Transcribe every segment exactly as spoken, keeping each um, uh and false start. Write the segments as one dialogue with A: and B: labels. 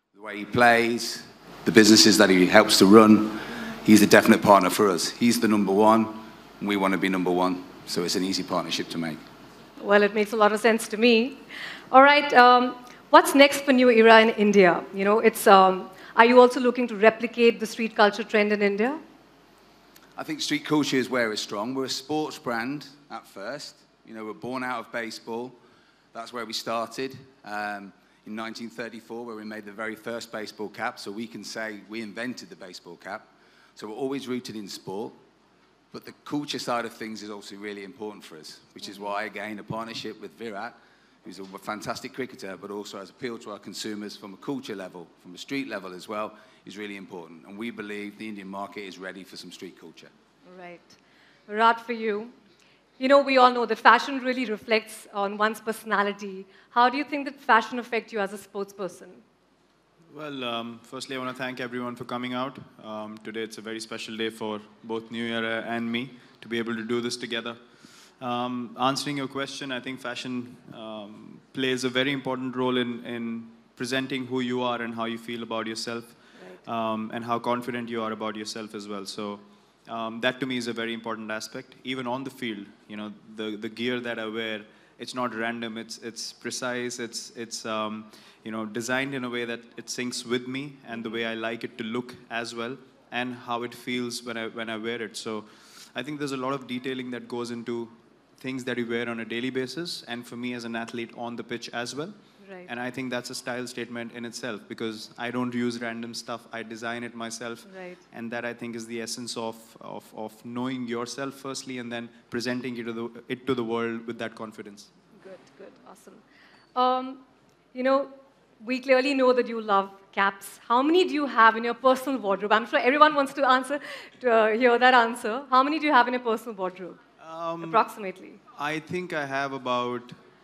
A: The way he plays, the businesses that he helps to run, he's a definite partner for us. He's the number one, and we want to be number one. So it's an easy partnership to make.
B: Well, it makes a lot of sense to me. All right, um, what's next for New Era in India? You know, it's, um, are you also looking to replicate the street culture trend in India?
A: I think street culture is where it's strong. We're a sports brand at first. You know, we're born out of baseball. That's where we started um, in nineteen thirty-four, where we made the very first baseball cap. So we can say we invented the baseball cap. So we're always rooted in sport. But the culture side of things is also really important for us, which is why, again, a partnership with Virat, who's a fantastic cricketer, but also has appealed to our consumers from a culture level, from a street level as well, is really important. And we believe the Indian market is ready for some street culture.
B: Right. Virat, for you, you know, we all know that fashion really reflects on one's personality. How do you think that fashion affects you as a sports person?
C: Well, um, firstly, I want to thank everyone for coming out. Um, today, it's a very special day for both New Era and me to be able to do this together. Um, answering your question, I think fashion um, plays a very important role in, in presenting who you are and how you feel about yourself, right. um, and how confident you are about yourself as well. So um, that to me is a very important aspect. Even on the field, you know, the, the gear that I wear, it's not random, it's, it's precise, it's, it's um, you know, designed in a way that it syncs with me and the way I like it to look as well, and how it feels when I, when I wear it. So I think there's a lot of detailing that goes into things that you wear on a daily basis, and for me as an athlete on the pitch as well.
B: Right.
C: And I think that's a style statement in itself, because I don't use random stuff, I design it myself.
B: Right.
C: And that I think is the essence of, of, of knowing yourself firstly, and then presenting it to, the, it to the world with that confidence.
B: Good, good, awesome. Um, you know, we clearly know that you love caps. How many do you have in your personal wardrobe? I'm sure everyone wants to answer, to uh, hear that answer. How many do you have in your personal wardrobe? Um, Approximately.
C: I think I have about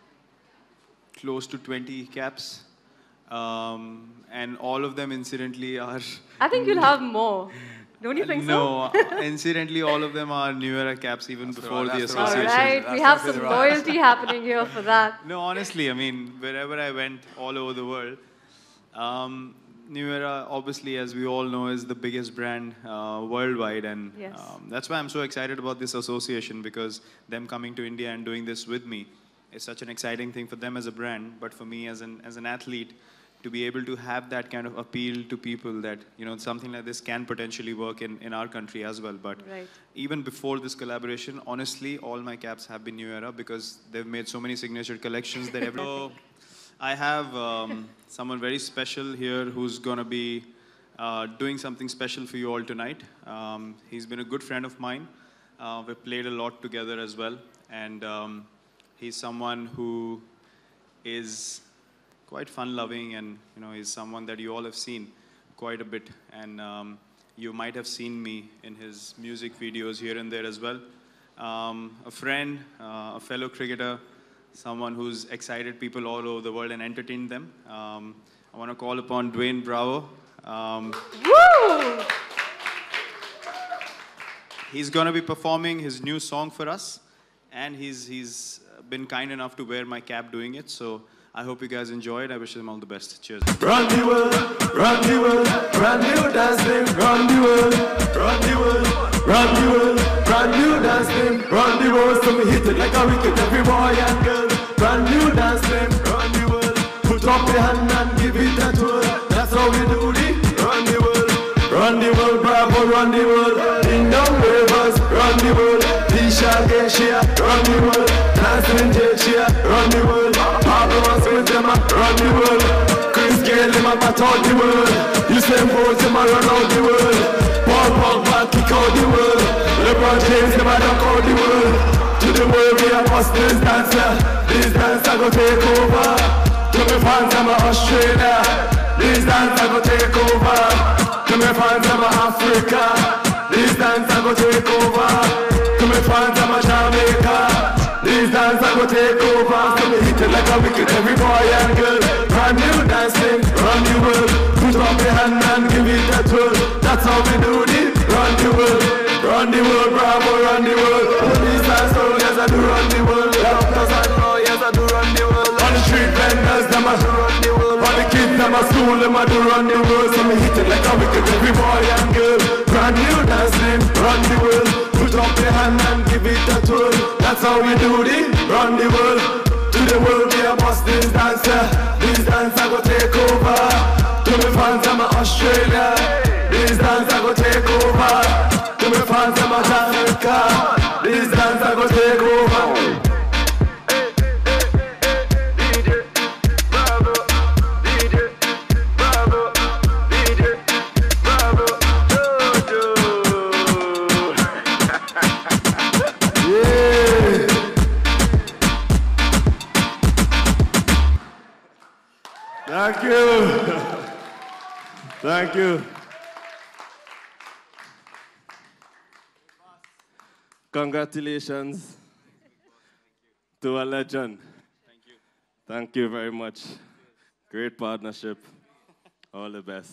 C: close to twenty caps. Um, and all of them, incidentally, are...
B: I think you'll have more. Don't you think
C: no,
B: so?
C: No, incidentally, all of them are New Era caps even
A: that's
C: before
A: the,
C: the association.
B: All right,
A: That's
B: we have some
A: right.
B: loyalty happening here for that.
C: No, honestly, I mean, wherever I went, all over the world, um, New Era, obviously, as we all know, is the biggest brand uh, worldwide, and
B: yes.
C: um, that's why I'm so excited about this association, because them coming to India and doing this with me is such an exciting thing for them as a brand, but for me as an as an athlete, to be able to have that kind of appeal to people that, you know, something like this can potentially work in, in our country as well. But
B: right.
C: even before this collaboration, honestly, all my caps have been New Era, because they've made so many signature collections that every... So I have um, someone very special here who's going to be uh, doing something special for you all tonight. Um, he's been a good friend of mine. Uh, we've played a lot together as well. And um, he's someone who is quite fun-loving, and you know, he's someone that you all have seen quite a bit, and um, you might have seen me in his music videos here and there as well. Um, a friend, uh, a fellow cricketer, someone who's excited people all over the world and entertained them. Um, I want to call upon Dwayne Bravo. Um,
B: Woo!
C: He's going to be performing his new song for us, and he's, he's been kind enough to wear my cap doing it, so I hope you guys enjoy it. I wish them all the best. Cheers.
D: Run the world, run the world, run the dance name, run the world, run the world, run the world, run the dance name, run the world. So we hit it like a wicket, every boy and girl. Run the dance name, run the world. Put up your hand and give it a twirl. That's how we do it. Run the world, run the world, Bravo, run the world. Ding dong ravers, run the world. Tisha Geishia, run the world. Dancing Jechia, run the world. With them, run the world. Chris Gayle, them up out the world. You same boys, them run out the world. Paul Pogba, kick out the world. LeBron James, them dunk out the world. To the world, we are bust this dancer. This dancer go take over. To me fans, I'm Australia. This dancer go take over. To me fans, I'm Africa. This dancer go take over. To me fans, I'm Jamaica. These dance I go take over. So we hit it like a wicket, every boy and girl. Brand new dancing, run the world. Put up your hand and give it a twirl. That's how we do it. Run the world, run the world, Bravo, run the world. Police and soldiers I do run the world. Doctors and lawyers I do run the world. On the street vendors them I do run the world. On the kids Since I'm a school, them a do run the world. So me hit it like a wicked every boy and girl. Brand new dance name, run the world. Put up your hand and give it a twirl. That's how we do it, run the world. To the world we a bust this dancer. This dance I go take over. To me fans I'm a Australia. This dance I go take over. To me fans I'm a Jamaica. This dance I go take over.
E: Thank you. Thank you. Congratulations to a legend.
C: Thank you.
E: Thank you very much. Great partnership. All the best.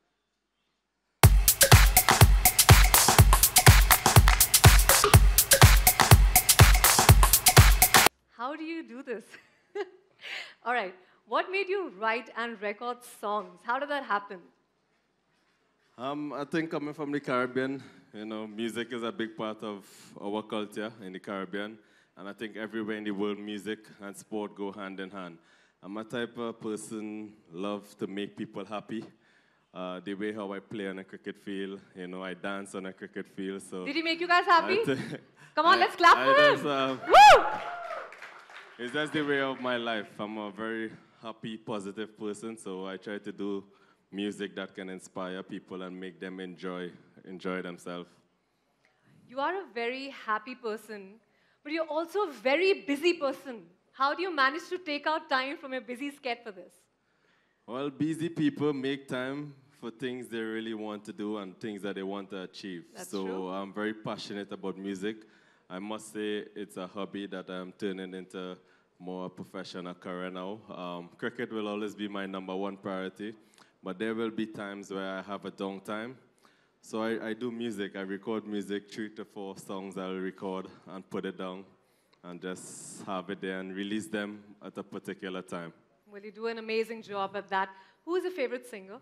B: How do you do this? All right. What made you write and record songs? How did that happen?
E: Um, I think coming from the Caribbean, you know, music is a big part of our culture in the Caribbean. And I think everywhere in the world, music and sport go hand in hand. I'm a type of person, love to make people happy. Uh, the way how I play on a cricket field, you know, I dance on a cricket field. So
B: did he make you guys happy? Come on,
E: I,
B: let's clap
E: I
B: for
E: dance,
B: him.
E: Uh,
B: Woo!
E: It's just the way of my life. I'm a very happy, positive person, so I try to do music that can inspire people and make them enjoy, enjoy themselves.
B: You are a very happy person, but you're also a very busy person. How do you manage to take out time from your busy schedule for this?
E: Well, busy people make time for things they really want to do and things that they want to achieve.
B: That's
E: so
B: true.
E: I'm very passionate about music. I must say it's a hobby that I'm turning into more professional career now. Um, cricket will always be my number one priority, but there will be times where I have a downtime. So I, I do music. I record music, three to four songs I'll record and put it down and just have it there and release them at a particular time.
B: Well, you do an amazing job at that. Who is your favorite singer?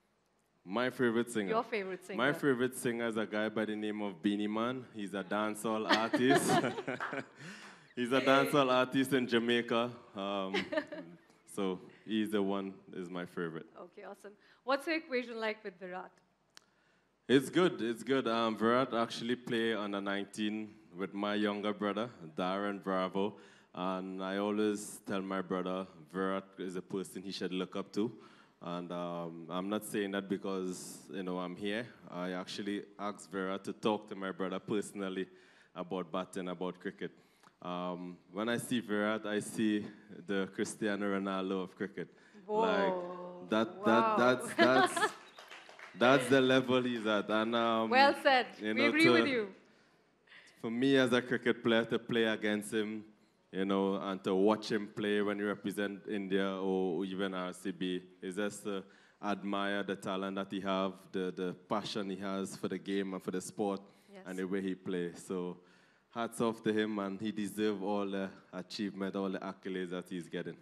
E: My favorite singer?
B: Your favorite singer.
E: My favorite singer is a guy by the name of Beenie Man. He's a dancehall artist. He's a dancehall artist in Jamaica. Um, so he's the one is my favorite.
B: Okay, awesome. What's your equation like with Virat?
E: It's good, it's good. Um, Virat actually play under nineteen with my younger brother, Darren Bravo. And I always tell my brother, Virat is a person he should look up to. And um, I'm not saying that because, you know, I'm here. I actually asked Virat to talk to my brother personally about batting, about cricket. Um, when I see Virat, I see the Cristiano Ronaldo of cricket.
B: Whoa.
E: Like that,
B: Wow.
E: that, that's, that's, that's the level he's at. And um,
B: Well said.
E: you
B: We
E: know,
B: agree
E: to-
B: with you.
E: For me as a cricket player, to play against him, you know, and to watch him play when he represent India or even R C B, is just to admire the talent that he have, the, the passion he has for the game and for the sport,
B: Yes.
E: and the way he plays. So hats off to him, and he deserves all the achievement, all the accolades that he's getting.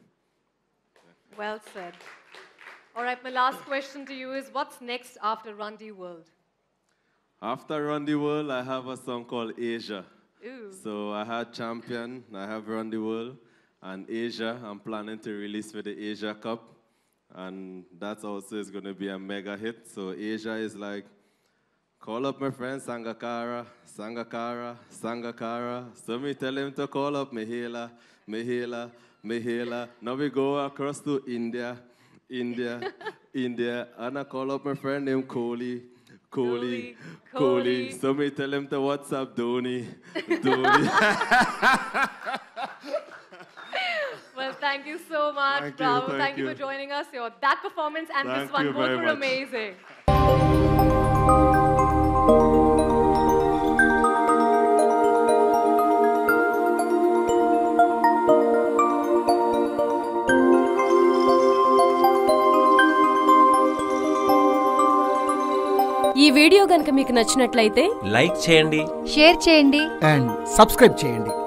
B: Well said. All right, my last question to you is, what's next after Run the World?
E: After Run the World, I have a song called Asia.
B: Ooh.
E: So I had Champion, I have Run the World, and Asia, I'm planning to release for the Asia Cup. And that also is going to be a mega hit. So Asia is like, call up my friend Sangakkara, Sangakkara, Sangakkara. So me tell him to call up Mahela, Mahela, Mahela. Now we go across to India, India, India. And I call up my friend named Kohli. Kohli,
B: Kohli,
E: Kohli.
B: Kohli.
E: So me tell him to WhatsApp Dhoni, Dhoni.
B: Well, thank you so much,
E: Thank you,
B: Bravo.
E: thank
B: Thank you
E: you.
B: for joining us. Your, that performance and
E: Thank
B: this one,
E: you
B: both
E: very
B: were
E: much.
B: amazing.
F: ఈ video గనుక మీకు నచ్చినట్లయితే
G: like చేయండి,
H: share చేయండి
I: and subscribe చేయండి.